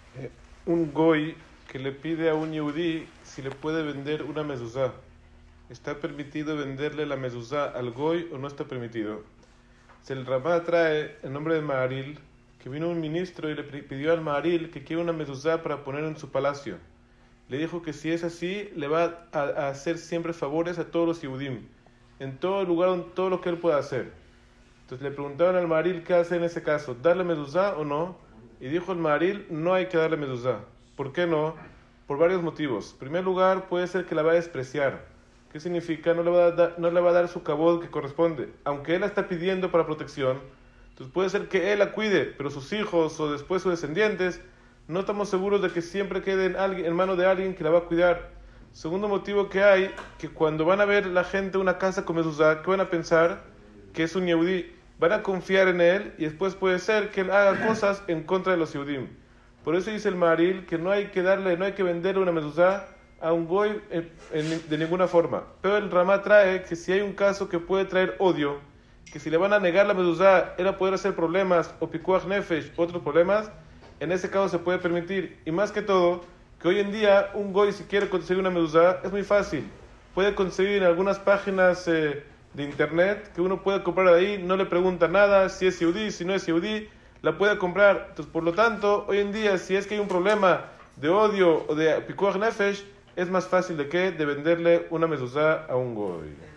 Eh, un goy que le pide a un yehudí si le puede vender una mezuzá. ¿Está permitido venderle la mezuzá al goy o no está permitido? Si el Ramá trae el nombre de Maharil, que vino un ministro y le pidió al Maharil que quiere una mezuzá para poner en su palacio. Le dijo que si es así, le va a hacer siempre favores a todos los yehudim, en todo lugar, en todo lo que él pueda hacer. Entonces le preguntaron al Maharil qué hace en ese caso, ¿darle mezuzá o no? Y dijo el Maharil, no hay que darle mezuzá. ¿Por qué no? Por varios motivos. En primer lugar, puede ser que la va a despreciar. ¿Qué significa? No le va a dar su cabod que corresponde. Aunque él la está pidiendo para protección, entonces puede ser que él la cuide, pero sus hijos o después sus descendientes, no estamos seguros de que siempre quede en manos de alguien que la va a cuidar. Segundo motivo que hay, que cuando van a ver la gente una casa con mezuzá, ¿qué van a pensar? Que es un yehudí. Van a confiar en él y después puede ser que él haga cosas en contra de los yehudim. Por eso dice el Maharil que no hay que venderle una mezuzá a un goy de ninguna forma. Pero el Ramá trae que si hay un caso que puede traer odio, que si le van a negar la mezuzá, él va a poder hacer problemas, o pikuach nefesh, otros problemas, en ese caso se puede permitir. Y más que todo, que hoy en día un goy si quiere conseguir una mezuzá, es muy fácil. Puede conseguir en algunas páginas de internet, que uno puede comprar ahí, no le pregunta nada, si es yehudí, si no es yehudí, la puede comprar. Entonces, por lo tanto, hoy en día, si es que hay un problema de odio o de pikuach nefesh, es más fácil de venderle una mezuzá a un goy.